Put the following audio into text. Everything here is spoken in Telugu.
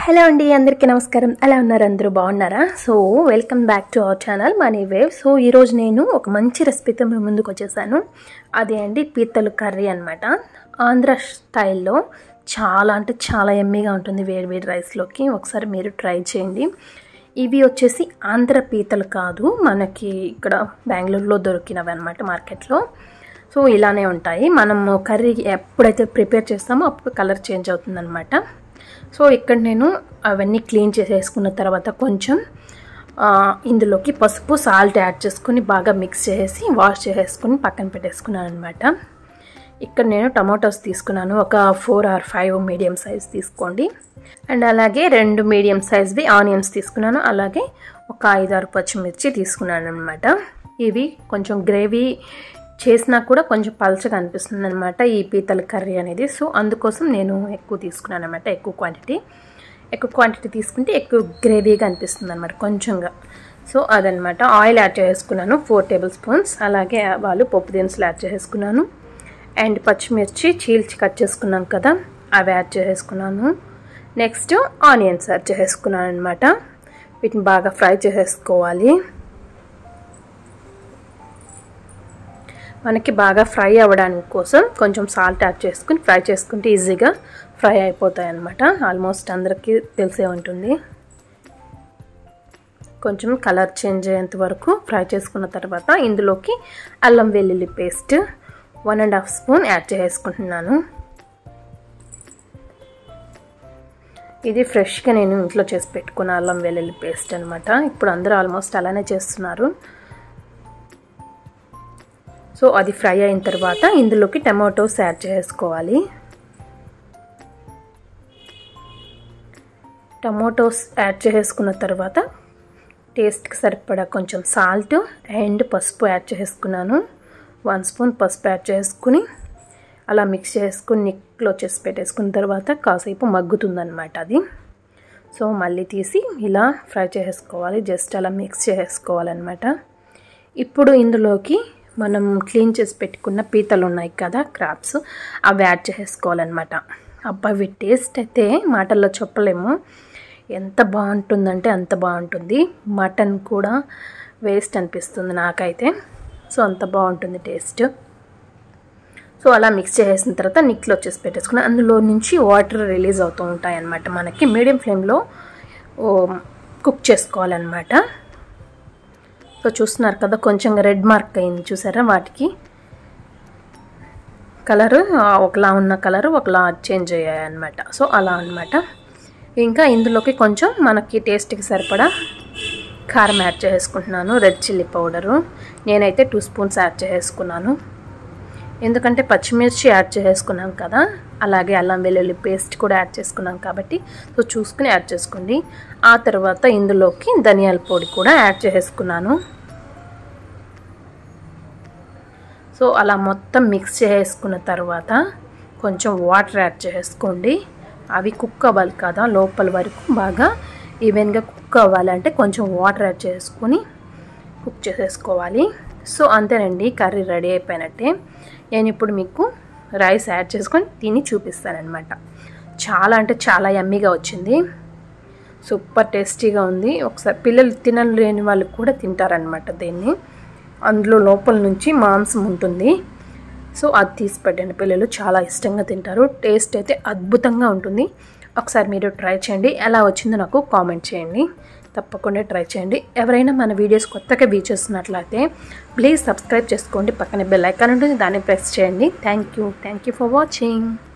హలో అండి, అందరికీ నమస్కారం. ఎలా ఉన్నారు? అందరూ బాగున్నారా? So welcome back to our channel Money Wave. So ఈరోజు నేను ఒక మంచి రెసిపీతో మీ ముందుకు వచ్చేసాను. అదే అండి పీతలు కర్రీ అనమాట. ఆంధ్ర స్టైల్లో చాలా అంటే చాలా ఎమ్మీగా ఉంటుంది వేడి రైస్లోకి. ఒకసారి మీరు ట్రై చేయండి. ఇవి వచ్చేసి ఆంధ్ర పీతలు కాదు, మనకి ఇక్కడ బెంగళూరులో దొరికినవి అనమాట మార్కెట్లో. సో ఇలానే ఉంటాయి. మనము కర్రీ ఎప్పుడైతే ప్రిపేర్ చేస్తామో అప్పుడు కలర్ చేంజ్ అవుతుందన్నమాట. సో ఇక్కడ నేను అవన్నీ క్లీన్ చేసేసుకున్న తర్వాత కొంచెం ఇందులోకి పసుపు సాల్ట్ యాడ్ చేసుకుని బాగా మిక్స్ చేసి వాష్ చేసేసుకుని పక్కన పెట్టేసుకున్నాను అనమాట. ఇక్కడ నేను టమాటోస్ తీసుకున్నాను, ఒక 4 or 5 మీడియం సైజ్ తీసుకోండి. అండ్ అలాగే 2 మీడియం సైజ్వి ఆనియన్స్ తీసుకున్నాను. అలాగే ఒక 5-6 పచ్చిమిర్చి తీసుకున్నాను అనమాట. ఇవి కొంచెం గ్రేవీ చేసినా కూడా కొంచెం పల్చగా అనిపిస్తుంది అనమాట ఈ పీతల కర్రీ అనేది. సో అందుకోసం నేను ఎక్కువ తీసుకున్నాను అనమాట, ఎక్కువ క్వాంటిటీ తీసుకుంటే ఎక్కువ గ్రేవీగా అనిపిస్తుంది అనమాట కొంచెంగా. సో అదనమాట. ఆయిల్ యాడ్ చేసుకున్నాను 4 టేబుల్ స్పూన్స్. అలాగే ఆవాలు, పప్పు దినుసులు యాడ్ చేసుకున్నాను. అండ్ పచ్చిమిర్చి చీల్చి కట్ చేసుకున్నాం కదా, అవి యాడ్ చేసుకున్నాను. నెక్స్ట్ ఆనియన్స్ యాడ్ చేసుకున్నాను అనమాట. వీటిని బాగా ఫ్రై చేసేసుకోవాలి. మనకి బాగా ఫ్రై అవ్వడానికి కోసం కొంచెం సాల్ట్ యాడ్ చేసుకుని ఫ్రై చేసుకుంటే ఈజీగా ఫ్రై అయిపోతాయి అన్నమాట. ఆల్మోస్ట్ అందరికీ తెలిసే ఉంటుంది. కొంచెం కలర్ చేంజ్ అయ్యేంత వరకు ఫ్రై చేసుకున్న తర్వాత ఇందులోకి అల్లం వెల్లుల్లి పేస్ట్ 1.5 స్పూన్ యాడ్ చేసుకుంటున్నాను. ఇది ఫ్రెష్గా నేను ఇంట్లో చేసి పెట్టుకున్న అల్లం వెల్లుల్లి పేస్ట్ అనమాట. ఇప్పుడు అందరూ ఆల్మోస్ట్ అలానే చేస్తున్నారు. సో అది ఫ్రై అయిన తర్వాత ఇందులోకి టమాటోస్ యాడ్ చేసుకోవాలి. టమాటోస్ యాడ్ చేసుకున్న తర్వాత టేస్ట్కి సరిపడా కొంచెం సాల్ట్ అండ్ పసుపు యాడ్ చేసుకున్నాను. 1 స్పూన్ పసుపు యాడ్ చేసుకుని అలా మిక్స్ చేసుకుని నిక్లో చేసి పెట్టేసుకున్న తర్వాత కాసేపు మగ్గుతుందన్నమాట అది. సో మళ్ళీ తీసి ఇలా ఫ్రై చేసుకోవాలి, జస్ట్ అలా మిక్స్ చేసుకోవాలన్నమాట. ఇప్పుడు ఇందులోకి మనం క్లీన్ చేసి పెట్టుకున్న పీతలు ఉన్నాయి కదా, క్రాబ్స్, అవి యాడ్ చేసుకోవాలన్నమాట. అబ్బాయి టేస్ట్ అయితే మాటల్లో చెప్పలేము, ఎంత బాగుంటుందంటే అంత బాగుంటుంది. మటన్ కూడా వేస్ట్ అనిపిస్తుంది నాకైతే. సో అంత బాగుంటుంది టేస్ట్. సో అలా మిక్స్ చేసిన తర్వాత నిక్లో వచ్చేసి పెట్టేసుకుని అందులో నుంచి వాటర్ రిలీజ్ అవుతూ ఉంటాయి అన్నమాట. మనకి మీడియం ఫ్లేమ్లో కుక్ చేసుకోవాలన్నమాట. సో చూస్తున్నారు కదా, కొంచెం రెడ్ మార్క్ అయింది చూసారా, వాటికి కలరు ఒకలా ఉన్న కలరు ఒకలా చేంజ్ అయ్యాయి అన్నమాట. సో అలా అన్నమాట. ఇంకా ఇందులోకి కొంచెం మనకి టేస్ట్కి సరిపడా కారం యాడ్ చేసుకుంటున్నాను. రెడ్ చిల్లీ పౌడరు నేనైతే 2 స్పూన్స్ యాడ్ చేసుకున్నాను. ఎందుకంటే పచ్చిమిర్చి యాడ్ చేసుకున్నాం కదా, అలాగే అల్లం వెల్లుల్లి పేస్ట్ కూడా యాడ్ చేసుకున్నాం కాబట్టి సో చూసుకుని యాడ్ చేసుకోండి. ఆ తర్వాత ఇందులోకి ధనియాల పొడి కూడా యాడ్ చేసుకున్నాను. సో అలా మొత్తం మిక్స్ చేసుకున్న తర్వాత కొంచెం వాటర్ యాడ్ చేసుకోండి. అవి కుక్ అవ్వాలి కదా, లోపల వరకు బాగా ఈవెన్గా కుక్ అవ్వాలంటే కొంచెం వాటర్ యాడ్ చేసుకొని కుక్ చేసేసుకోవాలి. సో అంతేనండి, కర్రీ రెడీ అయిపోయినట్టే. నేను ఇప్పుడు మీకు రైస్ యాడ్ చేసుకొని తిని చూపిస్తానన్నమాట. చాలా అంటే చాలా యమ్మీగా వచ్చింది, సూపర్ టేస్టీగా ఉంది. ఒకసారి పిల్లలు తినలేని వాళ్ళు కూడా తింటారనమాట దీన్ని. అందులో లోపల నుంచి మాంసం ఉంటుంది. సో అది తీసి పెట్టండి, పిల్లలు చాలా ఇష్టంగా తింటారు. టేస్ట్ అయితే అద్భుతంగా ఉంటుంది. ఒకసారి మీరు ట్రై చేయండి, ఎలా వచ్చిందో నాకు కామెంట్ చేయండి. తప్పకుండా ట్రై చేయండి. ఎవరైనా మన వీడియోస్ కొత్తగా వ్యూ చేస్తున్నట్లయితే ప్లీజ్ సబ్స్క్రైబ్ చేసుకోండి. పక్కనే బెల్ ఐకాన్ ఉంటుంది, దాన్ని ప్రెస్ చేయండి. Thank you for watching.